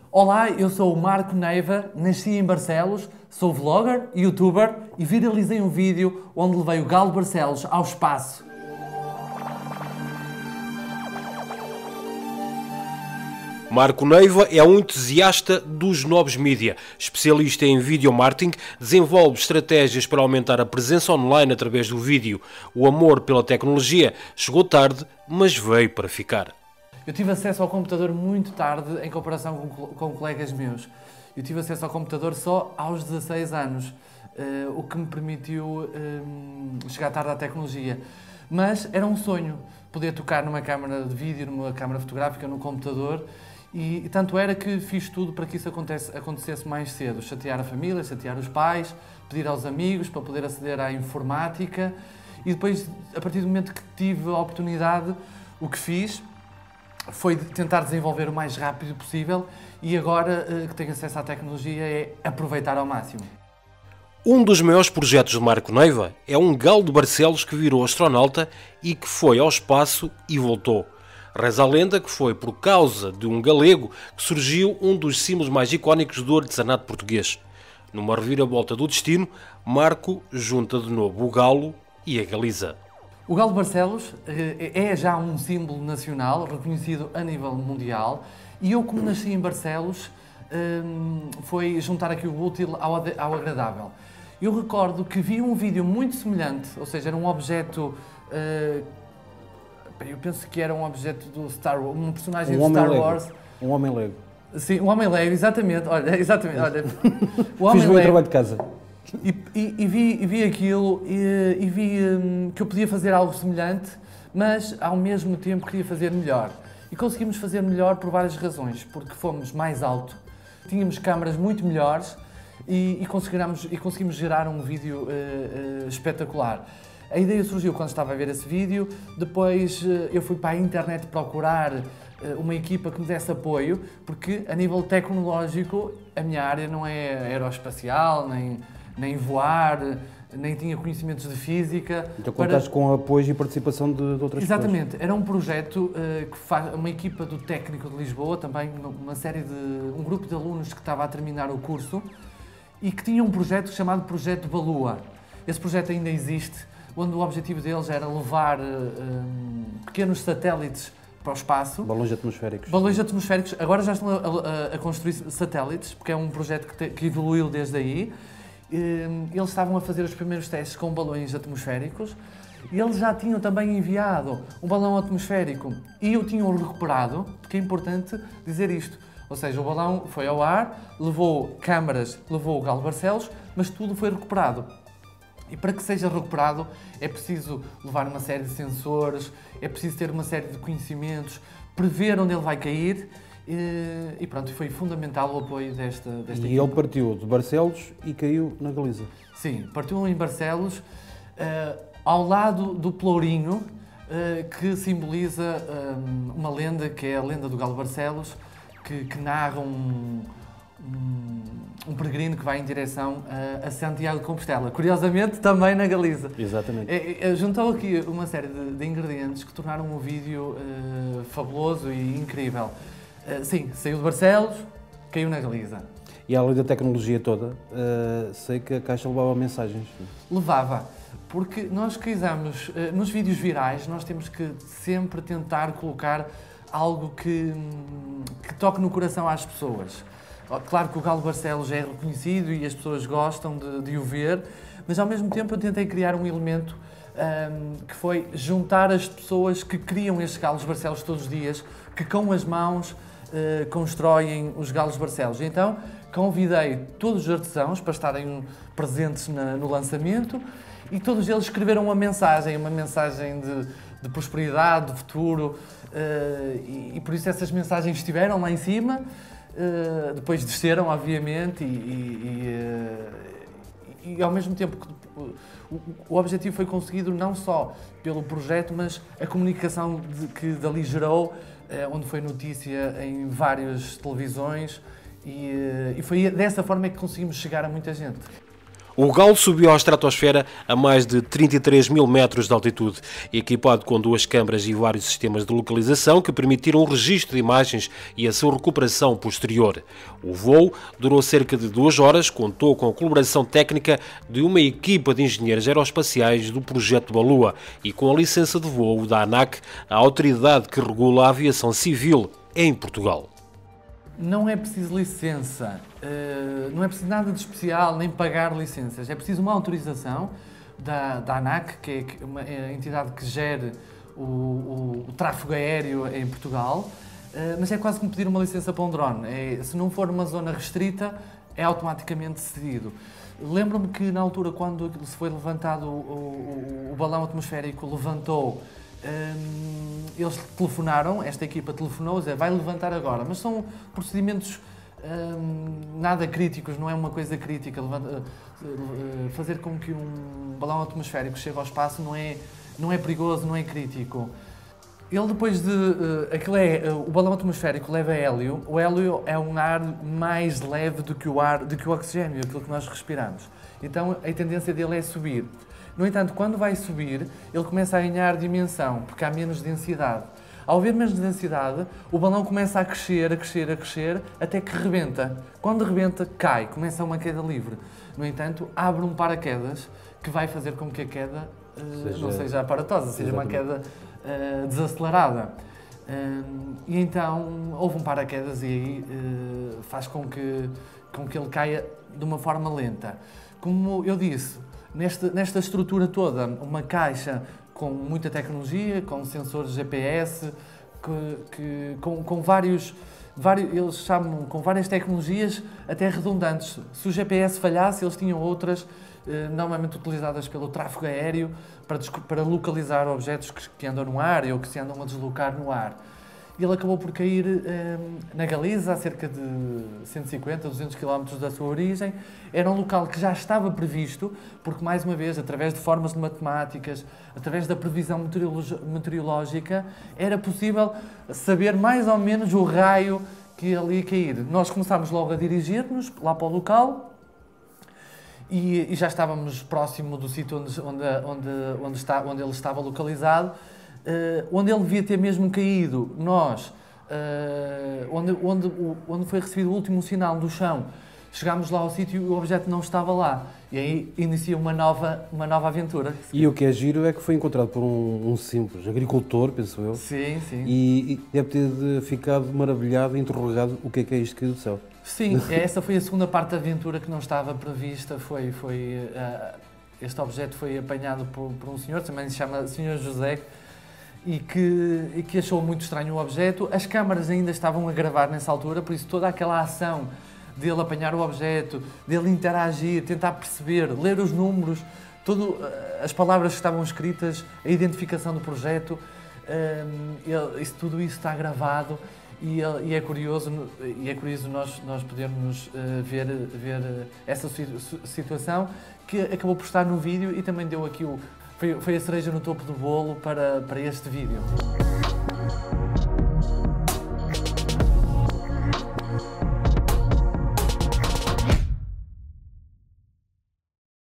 Olá, eu sou o Marco Neiva, nasci em Barcelos, sou vlogger, youtuber e viralizei um vídeo onde levei o Galo de Barcelos ao espaço. Marco Neiva é um entusiasta dos novos mídia. Especialista em video marketing, desenvolve estratégias para aumentar a presença online através do vídeo. O amor pela tecnologia chegou tarde, mas veio para ficar. Eu tive acesso ao computador muito tarde em comparação com colegas meus. Eu tive acesso ao computador só aos 16 anos, o que me permitiu chegar tarde à tecnologia. Mas era um sonho poder tocar numa câmara de vídeo, numa câmara fotográfica, no computador. E tanto era que fiz tudo para que isso acontecesse mais cedo. Chatear a família, chatear os pais, pedir aos amigos para poder aceder à informática. E depois, a partir do momento que tive a oportunidade, o que fiz foi tentar desenvolver o mais rápido possível e agora que tenho acesso à tecnologia é aproveitar ao máximo. Um dos maiores projetos de Marco Neiva é um Galo de Barcelos que virou astronauta e que foi ao espaço e voltou. Reza a lenda que foi por causa de um galego que surgiu um dos símbolos mais icónicos do artesanato português. Numa reviravolta do destino, Marco junta de novo o Galo e a Galiza. O Galo de Barcelos é já um símbolo nacional, reconhecido a nível mundial, e eu, como nasci em Barcelos, foi juntar aqui o útil ao agradável. Eu recordo que vi um vídeo muito semelhante, ou seja, era um objeto, eu penso que era um objeto do Star Wars, um personagem do Star Wars. Um homem Lego. Sim, um homem Lego, exatamente. Olha, olha. O homem Fiz o meu trabalho de casa. E vi aquilo e vi que eu podia fazer algo semelhante, mas ao mesmo tempo queria fazer melhor. E conseguimos fazer melhor por várias razões, porque fomos mais alto, tínhamos câmaras muito melhores e conseguimos gerar um vídeo espetacular. A ideia surgiu quando estava a ver esse vídeo, depois eu fui para a internet procurar uma equipa que me desse apoio, porque a nível tecnológico a minha área não é aeroespacial, nem voar, nem tinha conhecimentos de física. Então contaste com apoio e participação de outras pessoas? Exatamente, era um projeto que faz uma equipa do Técnico de Lisboa, também um grupo de alunos que estava a terminar o curso e que tinha um projeto chamado Projeto Balua. Esse projeto ainda existe, onde o objetivo deles era levar pequenos satélites para o espaço. Balões atmosféricos. Balões atmosféricos. Agora já estão a construir satélites, porque é um projeto que evoluiu desde aí. Eles estavam a fazer os primeiros testes com balões atmosféricos e eles já tinham também enviado um balão atmosférico e o tinham recuperado, porque é importante dizer isto. Ou seja, o balão foi ao ar, levou câmaras, levou o Galo de Barcelos, mas tudo foi recuperado. E para que seja recuperado é preciso levar uma série de sensores, é preciso ter uma série de conhecimentos, prever onde ele vai cair e pronto, foi fundamental o apoio desta equipa. E ele partiu de Barcelos e caiu na Galiza. Sim, partiu em Barcelos, ao lado do Pelourinho, que simboliza uma lenda, que é a lenda do Galo de Barcelos, que narra um peregrino que vai em direção a Santiago de Compostela. Curiosamente, também na Galiza. Exatamente. Juntou aqui uma série de ingredientes que tornaram um vídeo fabuloso e incrível. Sim, saiu de Barcelos, caiu na Galiza. E além da tecnologia toda, sei que a caixa levava mensagens. Levava, porque nós quisemos, nos vídeos virais, nós temos que sempre tentar colocar algo que toque no coração às pessoas. Claro que o Galo de Barcelos é reconhecido e as pessoas gostam de o ver, mas ao mesmo tempo eu tentei criar um elemento que foi juntar as pessoas que criam estes Galos de Barcelos todos os dias, que com as mãos constroem os Galos de Barcelos. Então convidei todos os artesãos para estarem presentes no lançamento e todos eles escreveram uma mensagem de prosperidade, de futuro, e por isso essas mensagens estiveram lá em cima. Depois desceram, obviamente, e ao mesmo tempo o objetivo foi conseguido não só pelo projeto, mas a comunicação que dali gerou, onde foi notícia em várias televisões e foi dessa forma que conseguimos chegar a muita gente. O Galo subiu à estratosfera a mais de 33 mil metros de altitude, equipado com 2 câmaras e vários sistemas de localização que permitiram o registro de imagens e a sua recuperação posterior. O voo durou cerca de 2 horas, contou com a colaboração técnica de uma equipa de engenheiros aeroespaciais do projeto Balua e com a licença de voo da ANAC, a autoridade que regula a aviação civil em Portugal. Não é preciso licença, não é preciso nada de especial, nem pagar licenças. É preciso uma autorização da ANAC, que é uma entidade que gere o tráfego aéreo em Portugal, mas é quase como pedir uma licença para um drone. Se não for uma zona restrita, é automaticamente cedido. Lembro-me que na altura, quando se foi levantado o balão atmosférico, levantou. Eles telefonaram, esta equipa telefonou, vai levantar agora, mas são procedimentos nada críticos, não é uma coisa crítica. Fazer com que um balão atmosférico chegue ao espaço não é perigoso, não é crítico. Ele depois de... o balão atmosférico leva hélio. O hélio é um ar mais leve do que o oxigênio, aquilo que nós respiramos. Então a tendência dele é subir. No entanto, quando vai subir, ele começa a ganhar dimensão, porque há menos densidade. Ao haver menos densidade, o balão começa a crescer, até que rebenta. Quando rebenta, cai, começa uma queda livre. No entanto, abre um paraquedas que vai fazer com que a queda não seja aparatosa, seja uma queda desacelerada. E então, houve um paraquedas e aí faz com que ele caia de uma forma lenta. Como eu disse, nesta estrutura toda, uma caixa com muita tecnologia, com sensores GPS, com vários, eles chamam com várias tecnologias até redundantes. Se o GPS falhasse, eles tinham outras, normalmente utilizadas pelo tráfego aéreo, para localizar objetos que andam no ar ou que se andam a deslocar no ar. Ele acabou por cair na Galiza, a cerca de 150, 200 km da sua origem. Era um local que já estava previsto, porque, mais uma vez, através de formas de matemáticas, através da previsão meteorológica, era possível saber mais ou menos o raio que ele ia cair. Nós começámos logo a dirigir-nos lá para o local e já estávamos próximo do sítio onde ele estava localizado. Onde ele devia ter mesmo caído, onde foi recebido o último sinal do chão, chegámos lá ao sítio e o objeto não estava lá. E aí inicia uma nova aventura. E o que é giro é que foi encontrado por um simples agricultor, penso eu. Sim, sim. E deve ter ficado maravilhado e interrogado o que é isto que caiu do céu. Sim, essa foi a segunda parte da aventura que não estava prevista. Este objeto foi apanhado por um senhor, também se chama Sr. José, e que achou muito estranho o objeto. As câmaras ainda estavam a gravar nessa altura, por isso toda aquela ação dele apanhar o objeto, dele interagir, tentar perceber, ler os números, as palavras que estavam escritas, a identificação do projeto, tudo isso está gravado e é curioso nós podermos ver essa situação que acabou por estar no vídeo e também deu aqui foi a cereja no topo do bolo para este vídeo.